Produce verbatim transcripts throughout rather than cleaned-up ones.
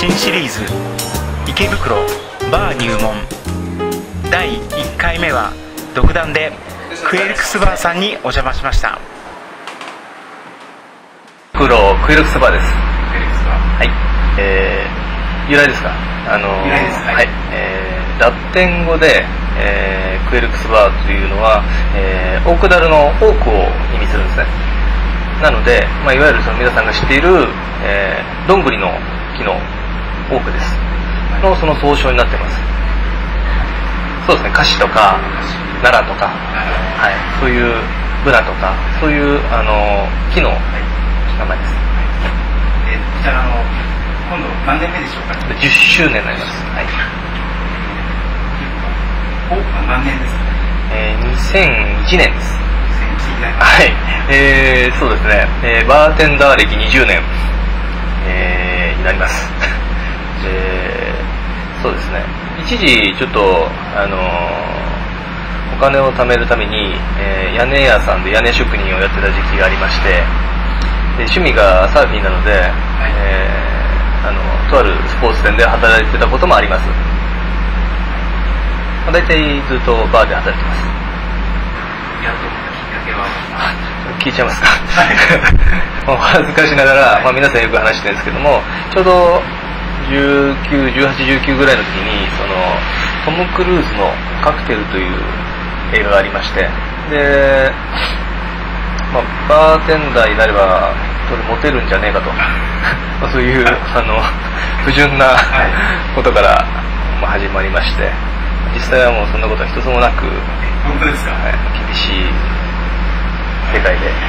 新シリーズ池袋バー入門だいいっかいめは独断でクエルクスバーさんにお邪魔しました。 袋クエルクスバーです。クエルクスバー、はい、えー、由来ですか？あの由来です。はい、 はい、えー、ラテン語で、えー、クエルクスバーというのは、えー、オークダルのオークを意味するんですね。なので、まあ、いわゆるその皆さんが知っている、えー、どんぐりの木のオークですのその総称になってます。そうですね、カシとかナラとか、はい、そういうブナとかそういうあの木の名前です。 えこちらの今度何年目でしょうか？ じゅっしゅうねんになります。はい、 お何年ですか？ えー、にせんいちねんです。 はい、えー、そうですね、えー、バーテンダー歴にじゅうねん、えー、になります。で、そうですね、一時ちょっとあのー、お金を貯めるために、えー、屋根屋さんで屋根職人をやってた時期がありまして、で趣味がサーフィンなので、はい、えー、あのとあるスポーツ店で働いてたこともあります。まあ、大体ずっとバーで働いてます。 やろうと思ったきっかけは聞いちゃいますか？お恥ずかしながら、まあ、皆さんよく話してるんですけども、ちょうどじゅうきゅう、じゅうはち、じゅうきゅうぐらいの時にそのトム・クルーズの「カクテル」という映画がありまして、で、まあ、バーテンダーになればモテるんじゃねえかとまあそういうあの不純なことから、まあ、始まりまして、実際はもうそんなことは一つもなく、 本当ですか？ はい、厳しい世界で。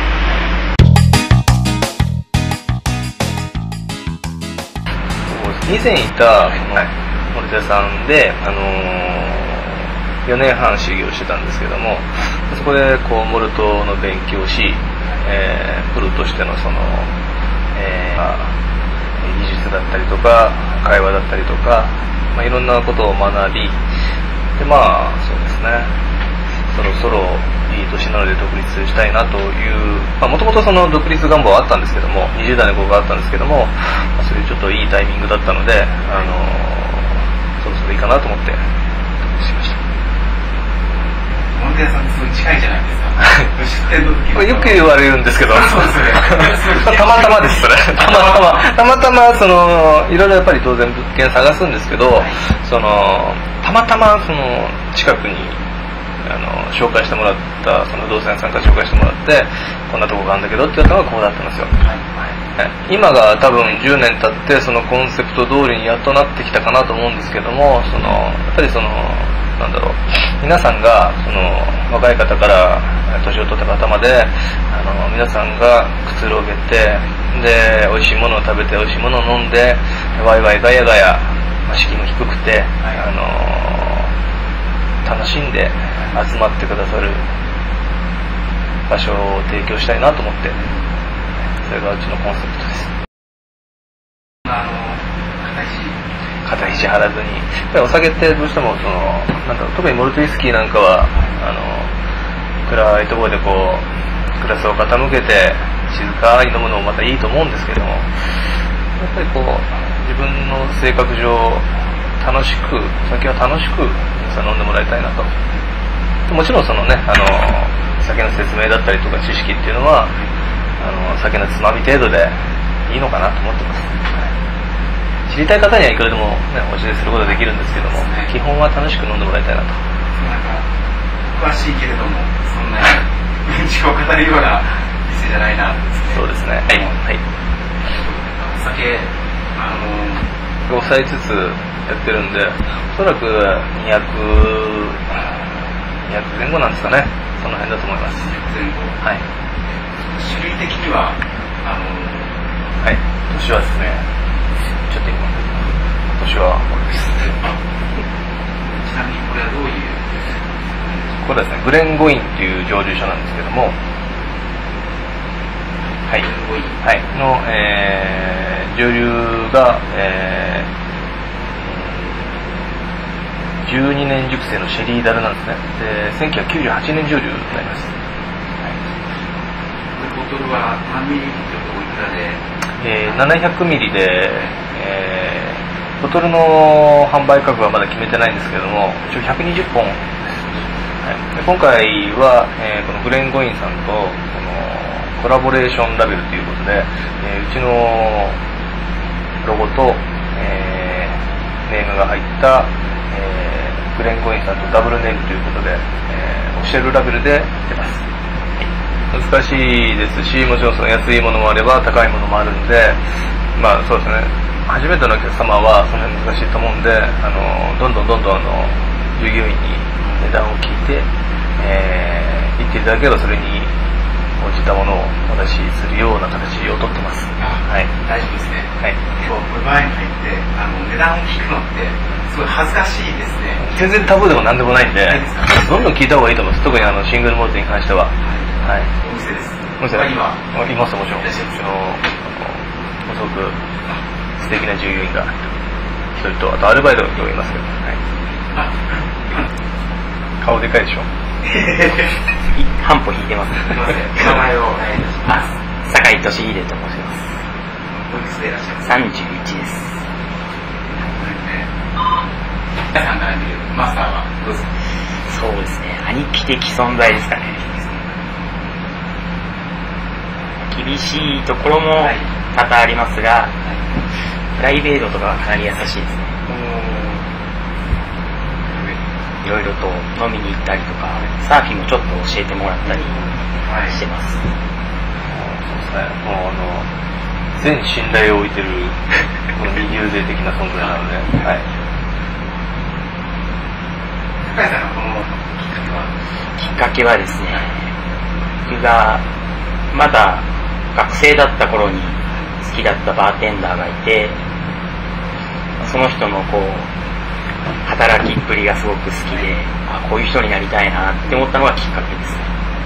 以前いたモルテさんで、あのー、よねんはん修行してたんですけども、そこでこうモルトの勉強をし、えー、プロとしてのその、えー、技術だったりとか会話だったりとか、まあ、いろんなことを学び、でまあそうですね、そろそろいい年なので独立したいなという、もともとその独立願望はあったんですけども、にじゅう代の頃があったんですけども、まあ、そういうちょっといいタイミングだったので、あのー、そろそろいいかなと思って独立しました。 モンテヤさんってすごい近いじゃないですか。出店の時よく言われるんですけど、 そうですね、 たまたまですそれ。たまたまたまたまそのいろいろやっぱり当然物件探すんですけど、はい、そのたまたまその近くにあの紹介してもらったその不動産屋さんから紹介してもらって、こんなとこがあるんだけどって言ったのがこうだったんですよ。はいはい、今が多分じゅうねん経ってそのコンセプト通りにやっとなってきたかなと思うんですけども、そのやっぱりそのなんだろう、皆さんがその若い方から年を取った方まで、あの皆さんがくつろげて、で美味しいものを食べて美味しいものを飲んでワイワイガヤガヤ、敷居も低くて、はい、あの楽しんで集まってくださる場所を提供したいなと思って、それがうちのコンセプトです。 あの肩肘張らずに、やっぱりお酒ってどうしてもそのなんだろう、特にモルトウイスキーなんかはあの暗いところでこうグラスを傾けて静かに飲むのもまたいいと思うんですけども、やっぱりこう自分の性格上楽しく、お酒は楽しく皆さん飲んでもらいたいなと。もちろんそのね、あの酒の説明だったりとか知識っていうのはあの酒のつまみ程度でいいのかなと思ってます。知りたい方にはいくらでも、ね、お教えすることができるんですけども、ね、基本は楽しく飲んでもらいたいなと。 なんか詳しいけれどもそんなにうんちくを語るような店じゃないなってですね。 そうですね。はい。はい。 お酒あの抑えつつやってるんで、おそらくにひゃく、にひゃくぜん後なんですかね。その辺だと思います。 前後。はい。種類的にはあのはい。年はですね。ちょっと今年はこれです。 ちなみにこれはどういう？ これはですね、グレンゴインっていう蒸留所なんですけども、はい、はい、の、えー、蒸留が、えー、じゅうにねん熟成のシェリーダルなんですね。で、せんきゅうひゃくきゅうじゅうはちねん蒸留になります。はい、 ボトルは何ミリリットルとおいくらで？ えー、ななひゃくミリで、えー、 ボトルの販売価格はまだ決めてないんですけれども、一応ひゃくにじゅっぽんです。はい、で今回は、えー、このグレン・ゴインさんとこのコラボレーションラベルということで、えー、うちのロゴと、えー、ネームが入った、えー、グレン・ゴインさんとダブルネームということで、えー、オフィシャルラベルで出ます。難しいですし、もちろんその安いものもあれば高いものもあるんで、まあそうですね、初めてのお客様はその辺難しいと思うんで、あのどんどんどんどんあの従業員に値段を聞いて、えー、言っていただければそれに応じたものをお出しするような形をとってます。 はい、大丈夫ですね。はい。今日これ前に入ってあの値段を聞くのってすごい恥ずかしいですね。 全然タブーでも何でもないんで、どんどん聞いた方がいいと思います。特にあのシングルモルトに関しては。はい。 お店です。 お店は今いますもちろん。うちのすごく素敵な従業員が一人と、あとアルバイトが今日いますけど、はい、顔でかいでしょ。 半歩引いてます。 すみません。名前をお願いいたします。 酒井俊秀と申します。 おいくつでいらっしゃいますか。 さんじゅういちです。 皆さんから見るマスターはどうですか。 そうですね、兄貴的存在ですかね。厳しいところも多々ありますが、はい、プライベートとかはかなり優しいですね。いろいろと飲みに行ったりとか、サーフィンもちょっと教えてもらったりしてます。 はい、そうですね、もうあの全信頼を置いてるこの二流勢的な存在なので、はい。 高橋さんのこのきっかけはきっかけはですね、僕がまだ学生だった頃に好きだったバーテンダーがいて、その人のこう働きっぷりがすごく好きで、あ、こういう人になりたいなって思ったのがきっかけですね。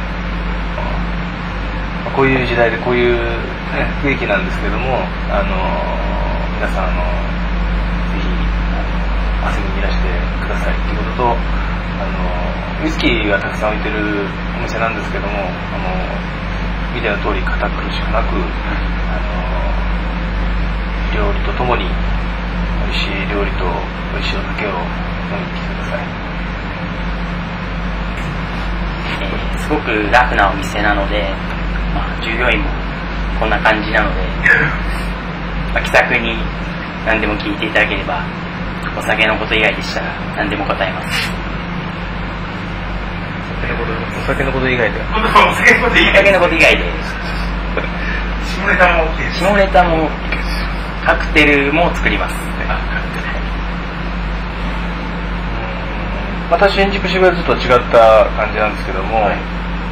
こういう時代でこういう、ね、雰囲気なんですけども、あの皆さんあのぜひあの遊びにいらしてくださいっていうことと、あのウイスキーがたくさん置いてるお店なんですけども、あの見ての通り堅苦しくなく、あの料理とともに美味しい料理と美味しいお酒を飲みに来てください。 えー、すごくラフなお店なので、まあ、従業員もこんな感じなので、まあ、気さくに何でも聞いていただければ、お酒のこと以外でしたら何でも答えます。 お酒のこと以外でお酒のこと以外お酒のこと以外で下ネタも OK です。 下ネタもカクテルも作ります。 また新宿渋谷ずっと違った感じなんですけども、はい、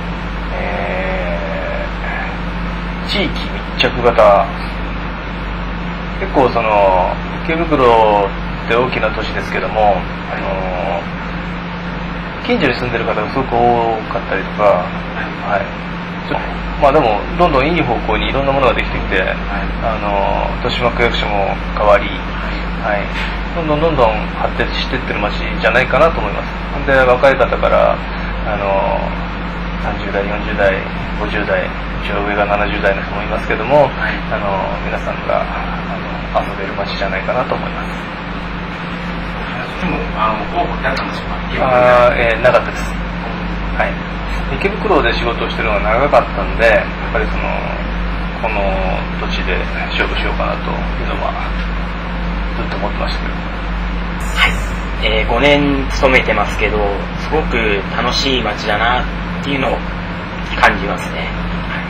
えー、地域密着型、結構その池袋って大きな都市ですけども、あの近所に住んでる方がすごく多かったりとか、はい、ちょっとまあでもどんどんいい方向にいろんなものができてきて、はい、あの豊島区役所も変わり、はい、どんどんどんどん発展していってる街じゃないかなと思います。で若い方からあのさんじゅう代よんじゅう代ごじゅう代、一応上がななじゅう代の人もいますけども、はい、あの皆さんがあの遊べる街じゃないかなと思います。 でもあの候補ってあったんでしょうか。 あ、えー、なかったです。はい。池袋で仕事をしてるのが長かったんで、やっぱりそのこの土地で勝負しようかなというのはずっと思ってましたけど。 はい。えー、ごねん勤めてますけど、すごく楽しい街だなっていうのを感じますね。はい、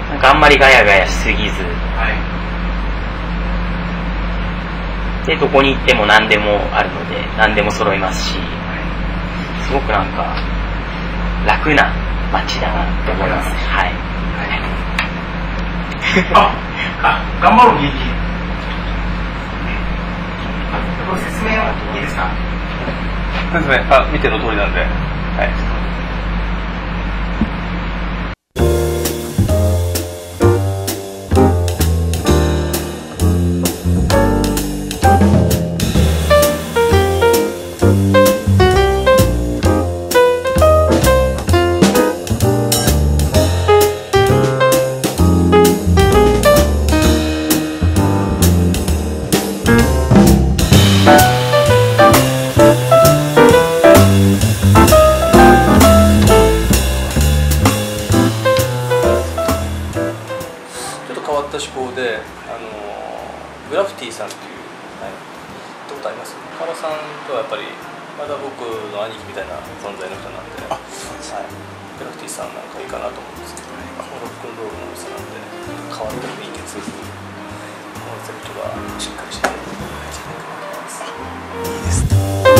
なんかあんまりガヤガヤしすぎず、はい、でどこに行っても何でもあるので何でも揃いますし、すごくなんか楽な街だなって思いますね。はい。 あ、あ、頑張ろう元気。ご説明はいいですか。 説明、あ、見ての通りなんで、はい。 った思考で、あのグラフィティさんっていう、はい、行ったことあります？川田さんとはやっぱりまだ僕の兄貴みたいな存在の人なんで、あ、そうです、はい、グラフィティさんなんかいいかなと思うんですけど、ロックンロールのお店なんで変わった雰囲気強くコンセプトがしっかりしてて、いいですね。